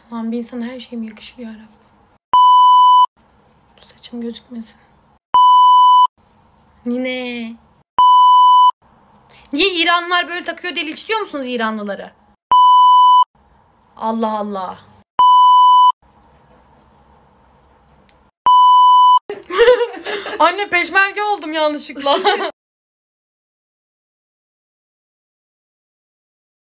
Aman bir insana her şey mi yakışır yarabbim? Saçım gözükmesin. Nine. Niye İranlılar böyle takıyor diye linçliyor musunuz İranlıları? Allah Allah. Anne peşmerge oldum yanlışlıkla.